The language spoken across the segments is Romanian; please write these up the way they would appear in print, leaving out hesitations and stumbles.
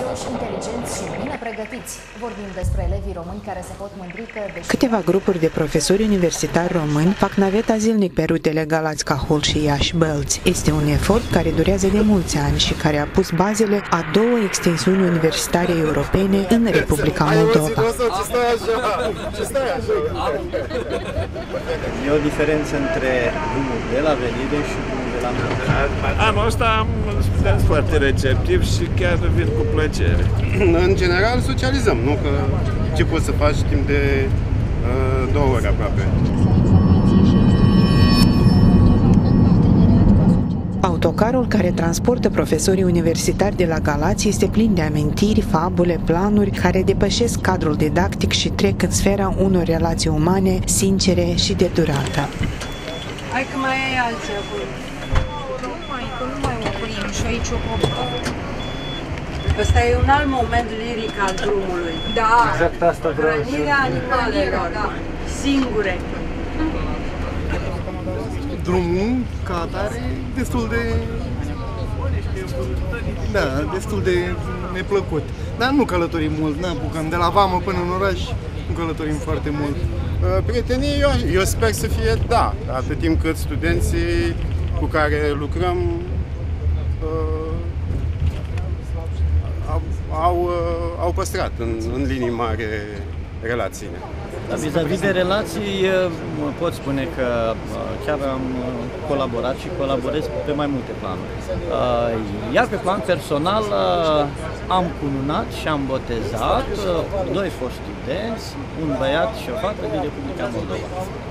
ambițioși, inteligenți și bine pregătiți. Vorbim despre elevii români care se pot mândri că... Câteva grupuri de profesori universitari români fac naveta zilnic pe rutele Galați-Cahul și Iași-Bălți. Este un efort care durează de mulți ani și care a pus bazele a două extensiuni universitare europene în Republica Moldova. E o diferență între drumul de la venire și drumul de la mergere. Anul ăsta am studenți foarte receptivi și chiar vin cu plăcere. În general socializăm, nu? Că ce poți să faci timp de 2 ore aproape. Autocarul care transportă profesorii universitari de la Galați este plin de amintiri, fabule, planuri care depășesc cadrul didactic și trec în sfera unor relații umane, sincere și de durată. Hai că mai ai alții acolo. Că nu mai oprim și aici o popă. Ăsta e un alt moment liric al drumului. Da, exact asta vreau. Hrănirea animalelor, da. Singure. Drumul, ca atare, destul de neplăcut. Dar nu călătorim mult, ne apucăm de la vamă până în oraș, nu călătorim foarte mult. Prietenie, eu sper să fie, da, atât timp cât studenții cu care lucrăm au păstrat în linii mari relațiile. Vis-a-vis de relații, pot spune că chiar am colaborat și colaborez pe mai multe planuri. Iar pe plan personal am cununat și am botezat 2 foști studenți, un băiat și o fată din Republica Moldova.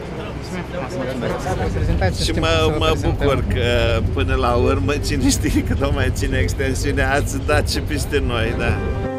Și mă bucur că până la urmă, cine știe că nu mai ține extensiunea, ați dat și peste noi, da.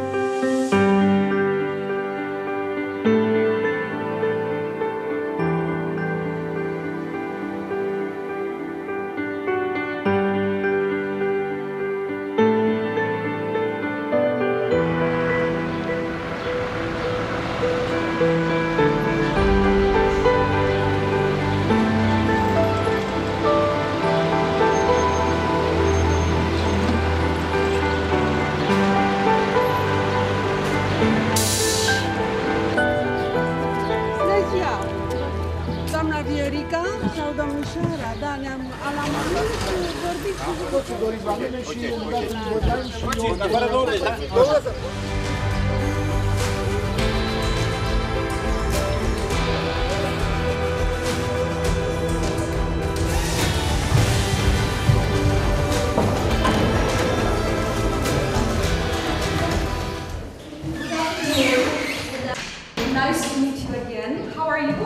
Doamna Vierica sau domnișoara, da, ne-am vorbit cu toții doriți la mine și îmi dați un bădean și eu... Fără 20, da? Nice to meet you again. How are you?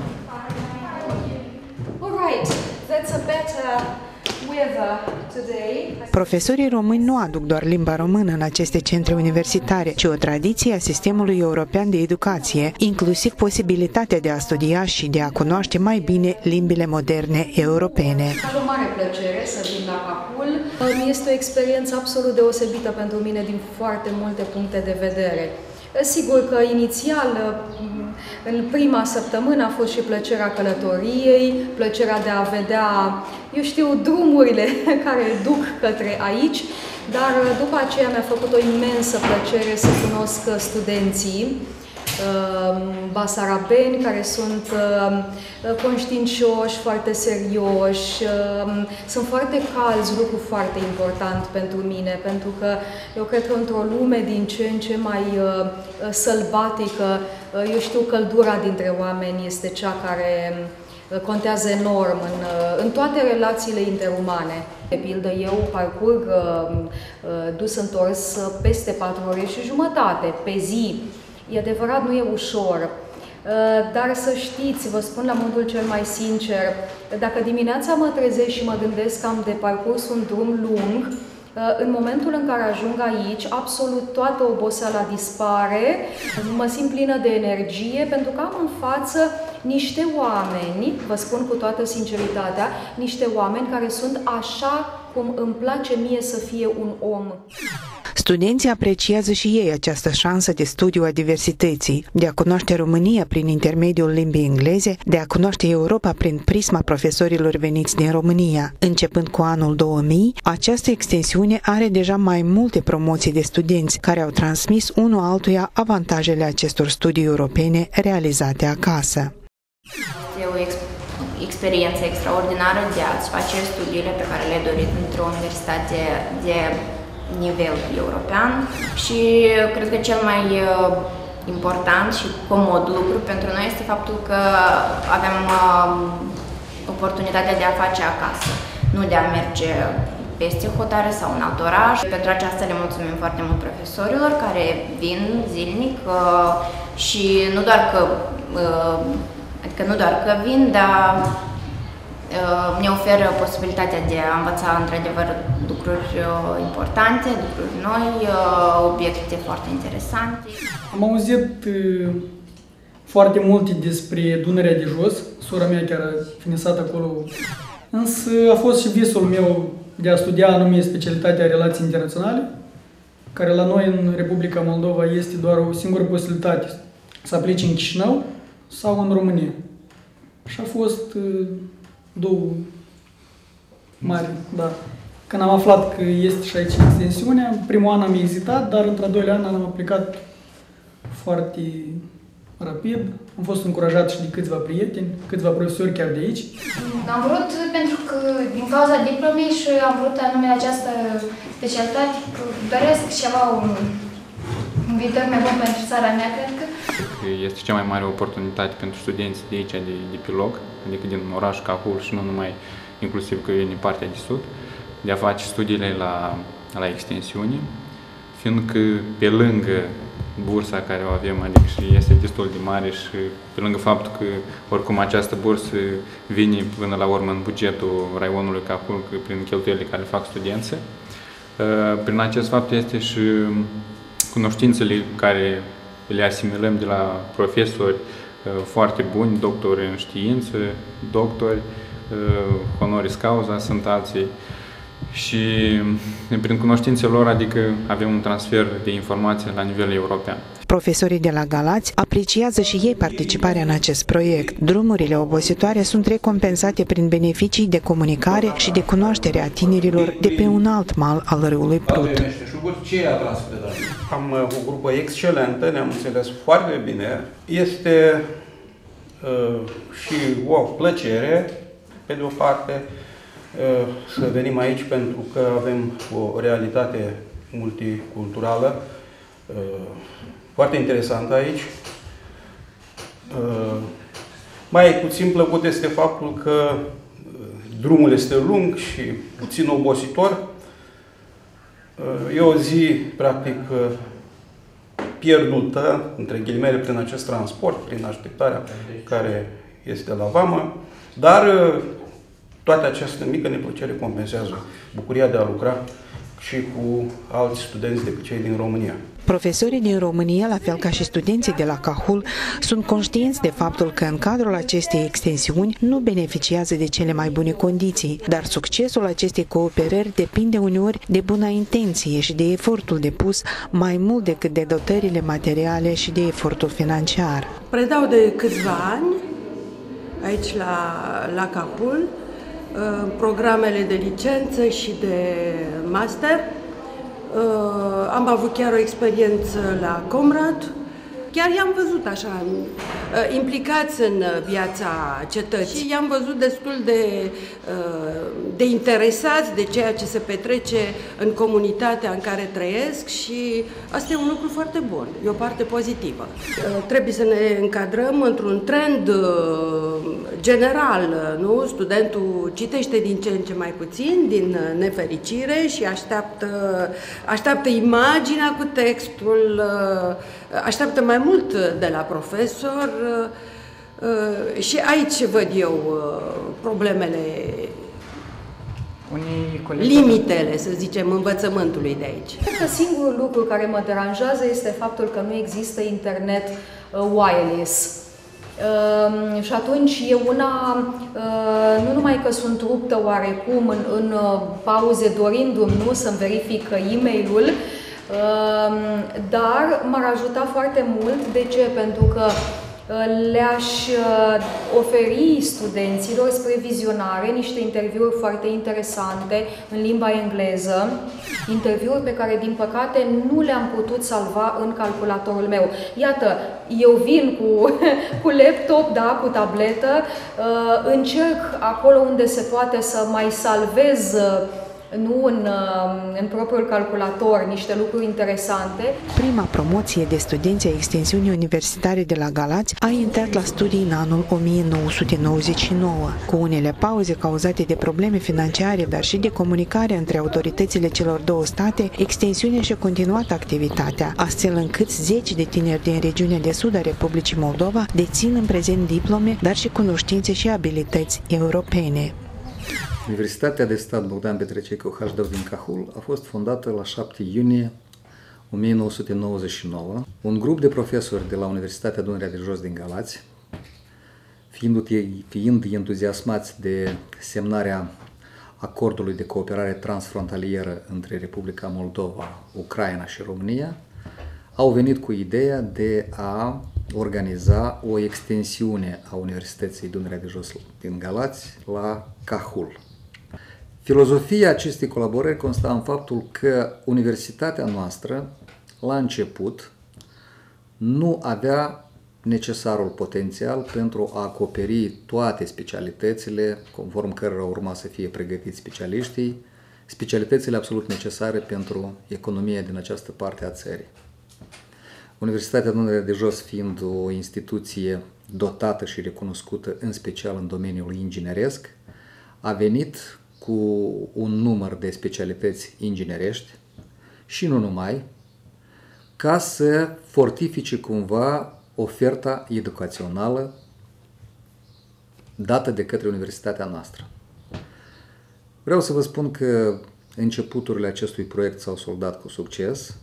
All right, that's a better weather today. Profesorii români nu aduc doar limba română în aceste centre universitare, ci o tradiție a sistemului european de educație, inclusiv posibilitatea de a studia și de a cunoaște mai bine limbile moderne europene. Am o mare plăcere să vin la Cahul. Este o experiență absolut deosebită pentru mine din foarte multe puncte de vedere. Sigur că inițial, în prima săptămână a fost și plăcerea călătoriei, plăcerea de a vedea, eu știu, drumurile care duc către aici, dar după aceea mi-a făcut o imensă plăcere să cunosc studenții basarabeni, care sunt conștiincioși, foarte serioși, sunt foarte calzi, lucru foarte important pentru mine, pentru că eu cred că într-o lume din ce în ce mai sălbatică, eu știu, căldura dintre oameni este cea care contează enorm în toate relațiile interumane. De pildă, eu parcurg dus-întors peste 4 ore și jumătate pe zi. E adevărat, nu e ușor, dar să știți, vă spun la modul cel mai sincer, dacă dimineața mă trezesc și mă gândesc că am de parcurs un drum lung, în momentul în care ajung aici, absolut toată oboseala dispare, mă simt plină de energie, pentru că am în față niște oameni, vă spun cu toată sinceritatea, niște oameni care sunt așa cum îmi place mie să fie un om. Studenții apreciază și ei această șansă de studiu a diversității, de a cunoaște România prin intermediul limbii engleze, de a cunoaște Europa prin prisma profesorilor veniți din România. Începând cu anul 2000, această extensiune are deja mai multe promoții de studenți care au transmis unul altuia avantajele acestor studii europene realizate acasă. E o experiență extraordinară de a-ți face studiile pe care le-ai dorit într-o universitate de nivel european și cred că cel mai important și comod lucru pentru noi este faptul că avem oportunitatea de a face acasă, nu de a merge peste hotare sau în alt oraș. Pentru aceasta le mulțumim foarte mult profesorilor care vin zilnic și nu doar că vin, dar ne oferă posibilitatea de a învăța într-adevăr lucruri importante, lucruri noi, obiecte foarte interesante. Am auzit foarte multe despre Dunărea de Jos, sora mea chiar a finisat acolo, însă a fost și visul meu de a studia anume specialitatea relații internaționale, care la noi în Republica Moldova este doar o singură posibilitate, să aplici în Chișinău sau în România. Și a fost două mari, da. Când am aflat că este și aici extensiunea, primul an am ezitat, dar într-al doilea an am aplicat foarte rapid. Am fost încurajat și de câțiva prieteni, câțiva profesori chiar de aici. Am vrut pentru că din cauza diplomei și am vrut anume această specialitate, doresc ceva un viitor mai bun pentru țara mea, cred că. Este cea mai mare oportunitate pentru studenții de aici, de pe loc, adică din oraș Cahul și nu numai, inclusiv că vine partea de sud, de a face studiile la extensiune, fiindcă pe lângă bursa care o avem, adică și este destul de mare și pe lângă faptul că oricum această bursă vine până la urmă în bugetul raionului Cahul prin cheltuielile care fac studenții, prin acest fapt este și cunoștințele care le asimilăm de la profesori foarte buni, doctori în știință, doctori, honoris causa sunt alții și prin cunoștințele lor, adică avem un transfer de informații la nivel european. Profesorii de la Galați apreciază și ei participarea în acest proiect. Drumurile obositoare sunt recompensate prin beneficii de comunicare și de cunoaștere a tinerilor de pe un alt mal al râului Prut. Am o grupă excelentă, ne-am înțeles foarte bine. Este și o plăcere, pe de o parte, să venim aici pentru că avem o realitate multiculturală foarte interesantă aici. Mai puțin plăcut este faptul că drumul este lung și puțin obositor. E o zi, practic, pierdută, între ghilimele, prin acest transport, prin așteptarea care este la vamă, dar toate această mică neplăcere compensează bucuria de a lucra și cu alți studenți decât cei din România. Profesorii din România, la fel ca și studenții de la Cahul, sunt conștienți de faptul că în cadrul acestei extensiuni nu beneficiază de cele mai bune condiții, dar succesul acestei cooperări depinde uneori de buna intenție și de efortul depus mai mult decât de dotările materiale și de efortul financiar. Predau de câțiva ani aici la Cahul programele de licență și de master. Am avut chiar o experiență la Comrad. Chiar i-am văzut așa, implicați în viața cetății și i-am văzut destul de interesați de ceea ce se petrece în comunitatea în care trăiesc și asta e un lucru foarte bun, e o parte pozitivă. Trebuie să ne încadrăm într-un trend general, nu? Studentul citește din ce în ce mai puțin, din nefericire și așteaptă imaginea cu textul, așteaptă mai mult de la profesor și aici văd eu problemele, limitele, să zicem, învățământului de aici. Cred că singurul lucru care mă deranjează este faptul că nu există internet wireless. Și atunci e nu numai că sunt ruptă oarecum în pauze dorindu-mi să-mi verific e-mail-ul, Dar m-ar ajuta foarte mult. De ce? Pentru că le-aș oferi studenților spre vizionare niște interviuri foarte interesante în limba engleză, interviuri pe care, din păcate, nu le-am putut salva în calculatorul meu. Iată, eu vin cu laptop, da, cu tabletă, încerc acolo unde se poate să mai salvez nu în propriul calculator niște lucruri interesante. Prima promoție de studenți ai extensiunii universitare de la Galați a intrat la studii în anul 1999. Cu unele pauze cauzate de probleme financiare, dar și de comunicare între autoritățile celor două state, extensiunea și-a continuat activitatea, astfel încât 10 de tineri din regiunea de sud a Republicii Moldova dețin în prezent diplome, dar și cunoștințe și abilități europene. Universitatea de Stat Bogdan Petrececu Hașdău din Cahul a fost fondată la 7 iunie 1999. Un grup de profesori de la Universitatea Dunărea de Jos din Galați, fiind entuziasmați de semnarea acordului de cooperare transfrontalieră între Republica Moldova, Ucraina și România, au venit cu ideea de a organiza o extensiune a Universității Dunărea de Jos din Galați la Cahul. Filozofia acestei colaborări consta în faptul că universitatea noastră, la început, nu avea necesarul potențial pentru a acoperi toate specialitățile, conform cărora urma să fie pregătiți specialiștii, specialitățile absolut necesare pentru economia din această parte a țării. Universitatea Dunărea de Jos, fiind o instituție dotată și recunoscută în special în domeniul ingineresc, a venit cu un număr de specialități inginerești și nu numai, ca să fortifice cumva oferta educațională dată de către universitatea noastră. Vreau să vă spun că începuturile acestui proiect s-au soldat cu succes.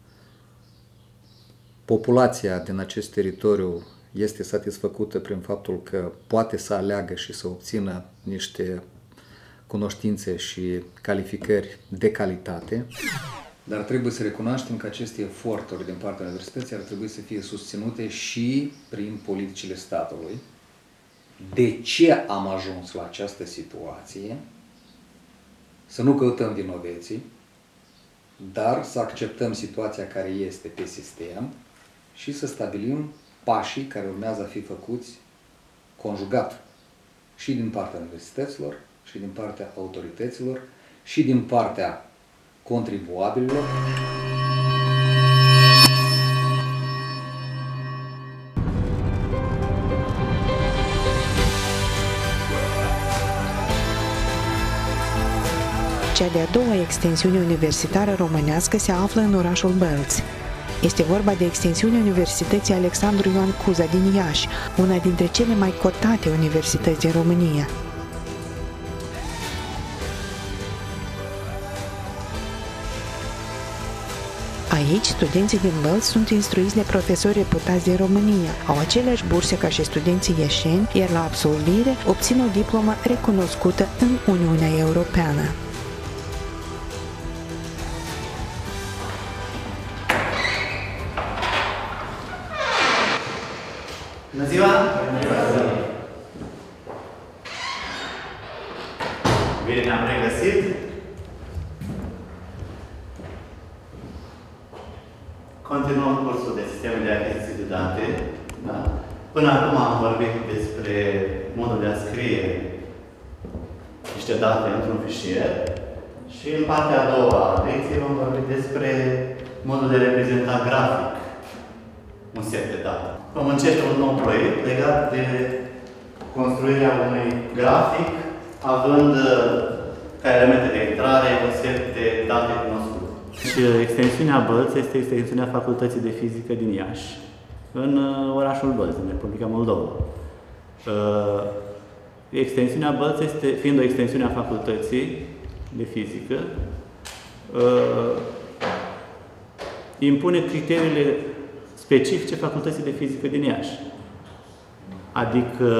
Populația din acest teritoriu este satisfăcută prin faptul că poate să aleagă și să obțină niște cunoștințe și calificări de calitate. Dar trebuie să recunoaștem că aceste eforturi din partea universității ar trebui să fie susținute și prin politicile statului. De ce am ajuns la această situație? Să nu căutăm vinoveții, dar să acceptăm situația care este pe sistem și să stabilim pașii care urmează a fi făcuți conjugat și din partea universităților, și din partea autorităților, și din partea contribuabililor. Cea de-a doua extensiune universitară românească se află în orașul Bălți. Este vorba de extensiunea Universității Alexandru Ioan Cuza din Iași, una dintre cele mai cotate universități din România. Aici, studenții din Bălți sunt instruiți de profesori reputați din România, au aceleași burse ca și studenții ieșeni, iar la absolvire obțin o diplomă recunoscută în Uniunea Europeană. Bună ziua! Bine ne-am regăsit! Continuăm cursul de sisteme de achiziții de date. Da? Până acum am vorbit despre modul de a scrie niște date într-un fișier și în partea a doua a lecției vom vorbi despre modul de reprezenta grafic un set de date. Vom începe un nou proiect legat de construirea unui grafic având ca elemente de intrare un set de date cunoscute. Și extensiunea Bălți este extensiunea Facultății de Fizică din Iași, în orașul Bălți, în Republica Moldova. Extensiunea Bălți, fiind o extensiune a Facultății de Fizică, impune criteriile specifice Facultății de Fizică din Iași. Adică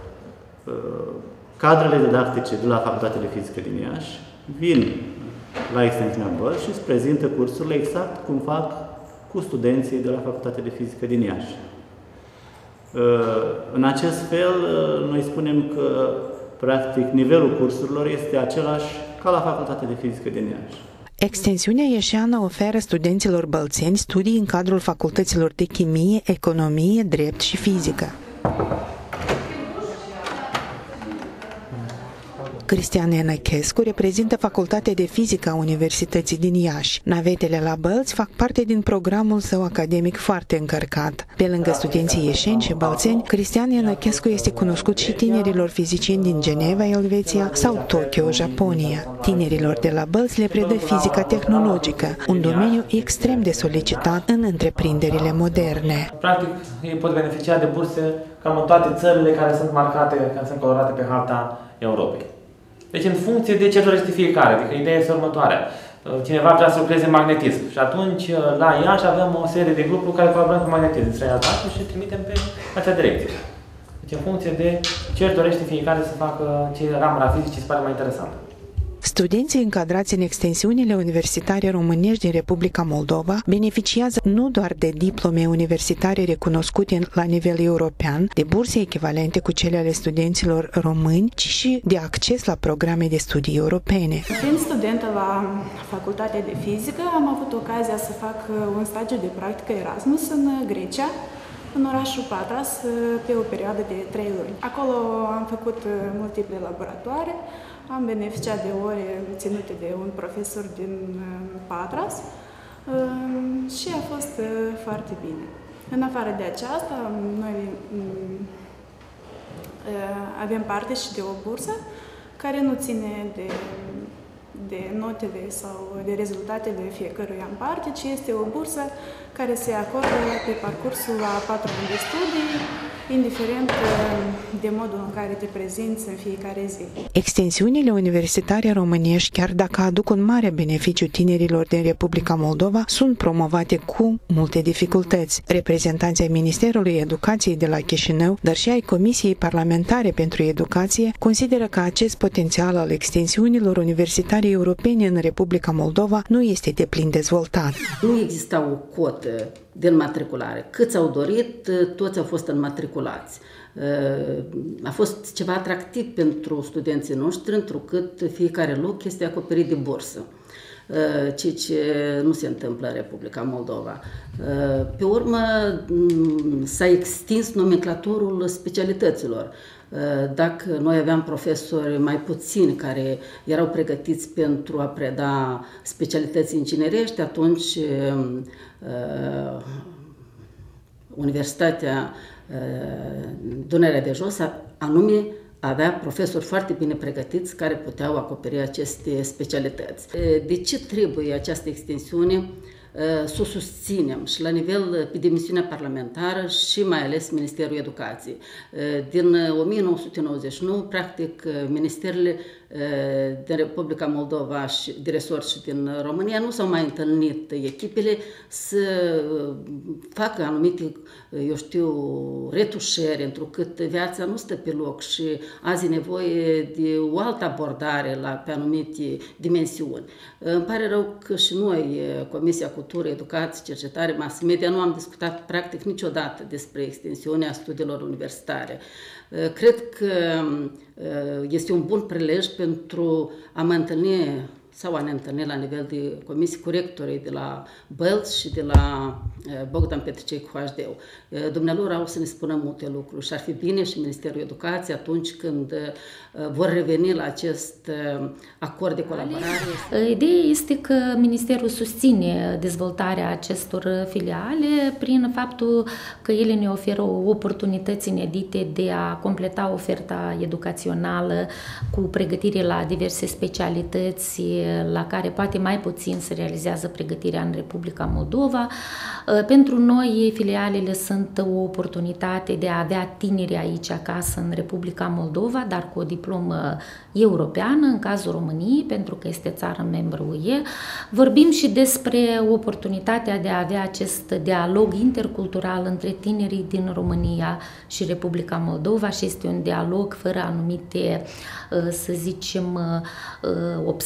cadrele didactice de la Facultatea de Fizică din Iași vin la extensiunea Bălți și îți prezintă cursurile exact cum fac cu studenții de la Facultatea de Fizică din Iași. În acest fel, noi spunem că, practic, nivelul cursurilor este același ca la Facultatea de Fizică din Iași. Extensiunea ieșeană oferă studenților bălțeni studii în cadrul facultăților de chimie, economie, drept și fizică. Cristian Enăchescu reprezintă Facultatea de Fizică a Universității din Iași. Navetele la Bălți fac parte din programul său academic foarte încărcat. Pe lângă studenții ieșeni și bălțeni, Cristian Enăchescu este cunoscut și tinerilor fizicieni din Geneva, Elveția sau Tokyo, Japonia. Tinerilor de la Bălți le predă fizica tehnologică, un domeniu extrem de solicitat în întreprinderile moderne. Practic, ei pot beneficia de burse cam în toate țările care sunt marcate, care sunt colorate pe harta Europei. Deci în funcție de ce dorește fiecare, adică ideea este următoarea. Cineva vrea să lucreze în magnetism și atunci la Iași avem o serie de grupuri care colaborează cu magnetism, străinătate și trimitem pe acea direcție. Deci în funcție de ce dorește fiecare să facă ce ramura fizică se pare mai interesantă. Studenții încadrați în extensiunile universitare românești din Republica Moldova beneficiază nu doar de diplome universitare recunoscute la nivel european, de burse echivalente cu cele ale studenților români, ci și de acces la programe de studii europene. Fiind studentă la Facultatea de Fizică, am avut ocazia să fac un stagiu de practică Erasmus în Grecia, în orașul Patras, pe o perioadă de 3 luni. Acolo am făcut multiple laboratoare, am beneficiat de ore ținute de un profesor din Patras și a fost foarte bine. În afară de aceasta, noi avem parte și de o bursă care nu ține de notele sau de rezultatele fiecăruia în parte, ci este o bursă care se acordă pe parcursul a 4 ani de studii, indiferent de modul în care te prezinți în fiecare zi. Extensiunile universitare românești, chiar dacă aduc un mare beneficiu tinerilor din Republica Moldova, sunt promovate cu multe dificultăți. Reprezentanții ai Ministerului Educației de la Chișinău, dar și ai Comisiei Parlamentare pentru Educație, consideră că acest potențial al extensiunilor universitare europene în Republica Moldova nu este deplin dezvoltat. Nu exista o cotă de înmatriculare. Câți au dorit, toți au fost înmatriculați. A fost ceva atractiv pentru studenții noștri, întrucât fiecare loc este acoperit de bursă, ceea ce nu se întâmplă în Republica Moldova. Pe urmă, s-a extins nomenclatorul specialităților. Dacă noi aveam profesori mai puțini care erau pregătiți pentru a preda specialități inginerești, atunci Universitatea Dunărea de Jos anume avea profesori foarte bine pregătiți care puteau acoperi aceste specialități. De ce trebuie această extensiune? Să o susținem și la nivel de misiunea parlamentară și mai ales Ministerul Educației. Din 1999, practic, ministerele din Republica Moldova și de resort și din România nu s-au mai întâlnit echipele să facă anumite, eu știu, retușări, întrucât viața nu stă pe loc și azi e nevoie de o altă abordare pe anumite dimensiuni. Îmi pare rău că și noi, Comisia Cultură, Educație, Cercetare, Mass Media, nu am discutat practic niciodată despre extensiunea studiilor universitare. Cred că este un bun prilej pentru a mă întâlni sau a ne întâlni la nivel de comisii cu rectorii de la Bălți și de la Bogdan Petricei cu HD-ul. Dumnealor au să ne spună multe lucruri și ar fi bine și Ministerul Educației atunci când vor reveni la acest acord de colaborare. Ideea este că Ministerul susține dezvoltarea acestor filiale prin faptul că ele ne oferă oportunități inedite de a completa oferta educațională cu pregătire la diverse specialități la care poate mai puțin se realizează pregătirea în Republica Moldova. Pentru noi, filialele sunt o oportunitate de a avea tineri aici acasă în Republica Moldova, dar cu o diplomă europeană, în cazul României, pentru că este țară membră UE. Vorbim și despre oportunitatea de a avea acest dialog intercultural între tinerii din România și Republica Moldova și este un dialog fără anumite, să zicem, obstacole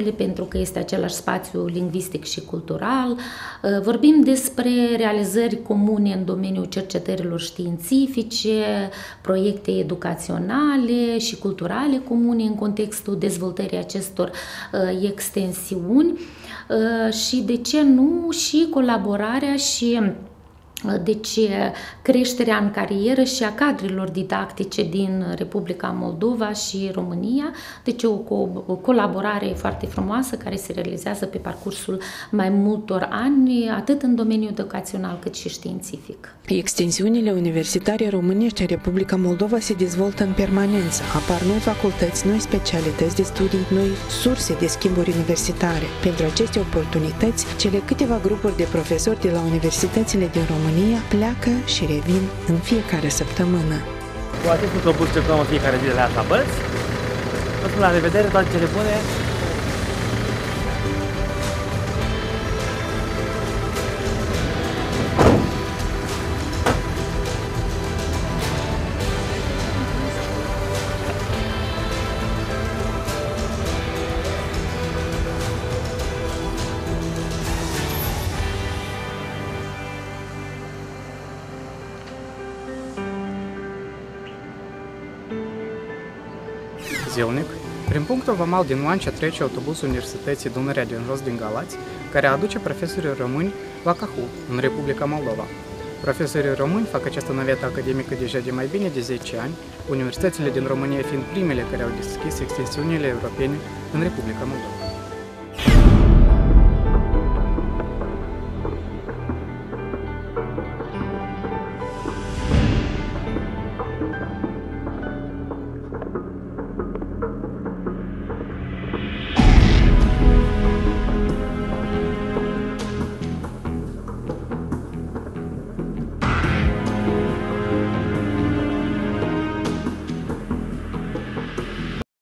Craiovului, pentru că este același spațiu lingvistic și cultural. Vorbim despre realizări comune în domeniul cercetărilor științifice, proiecte educaționale și culturale comune în contextul dezvoltării acestor extensiuni și, de ce nu, și colaborarea și deci creșterea în carieră și a cadrelor didactice din Republica Moldova și România, deci o colaborare foarte frumoasă care se realizează pe parcursul mai multor ani, atât în domeniul educațional cât și științific. Extensiunile universitare românești în Republica Moldova se dezvoltă în permanență, apar noi facultăți, noi specialități de studii, noi surse de schimburi universitare. Pentru aceste oportunități, cele câteva grupuri de profesori de la universitățile din România pleacă și revin în fiecare săptămână. Cu acest microbus circulăm în fiecare zi de la Așa Bălți. Vă spun la revedere, toate cele bune! Zilnic, prin punctul vamal din Oancea trece autobusul Universității Dunărea din Jos din Galați, care aduce profesorii români la Cahul, în Republica Moldova. Profesorii români fac această navetă academică deja de mai bine de 10 ani, universitățile din România fiind primele care au deschis extensiunile europene în Republica Moldova.